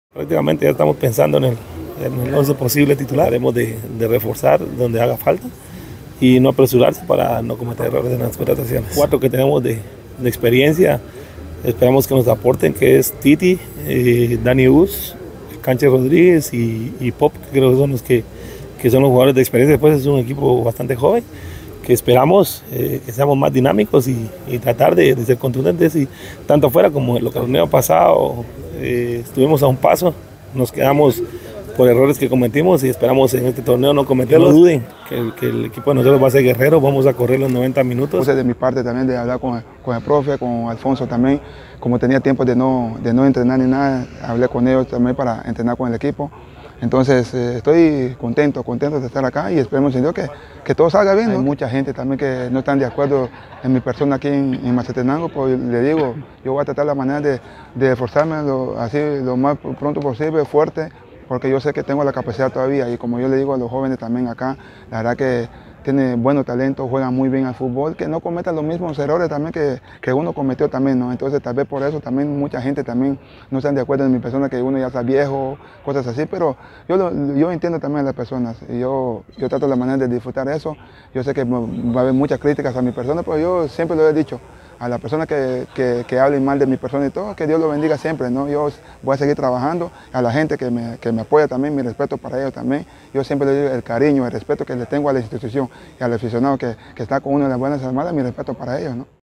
Prácticamente ya estamos pensando en el 11 posible titular. Haremos de reforzar donde haga falta y no apresurarse para no cometer errores en las contrataciones. 4 que tenemos de experiencia, esperamos que nos aporten, que es Titi, Dani Us, Canche Rodríguez y Pop, que creo que son los que son los jugadores de experiencia. Después es un equipo bastante joven, que esperamos que seamos más dinámicos y tratar de ser contundentes, y tanto afuera como en el torneo pasado estuvimos a un paso, nos quedamos por errores que cometimos y esperamos en este torneo no cometerlos. No duden que el equipo de nosotros va a ser guerrero, vamos a correr los 90 minutos. Puse de mi parte también de hablar con el profe, con Alfonso también, como tenía tiempo de no entrenar ni nada, hablé con ellos también para entrenar con el equipo. Entonces estoy contento de estar acá y esperemos en Dios que todo salga bien, ¿no? Hay mucha gente también que no están de acuerdo en mi persona aquí en Mazatenango, pues le digo, yo voy a tratar la manera de esforzarme así lo más pronto posible, fuerte, porque yo sé que tengo la capacidad todavía, y como yo le digo a los jóvenes también acá, la verdad que tiene buenos talentos, juegan muy bien al fútbol, que no cometan los mismos errores también que uno cometió también, ¿no? Entonces tal vez por eso también mucha gente también no están de acuerdo en mi persona, que uno ya está viejo, cosas así, pero yo entiendo también a las personas, y yo trato la manera de disfrutar eso. Yo sé que va a haber muchas críticas a mi persona, pero yo siempre lo he dicho, a la persona que hablen mal de mi persona y todo, que Dios lo bendiga siempre, ¿no? Yo voy a seguir trabajando, a la gente que me apoya también, mi respeto para ellos también. Yo siempre le digo el cariño, el respeto que le tengo a la institución y al aficionado que está con uno de las buenas armadas, mi respeto para ellos, ¿no?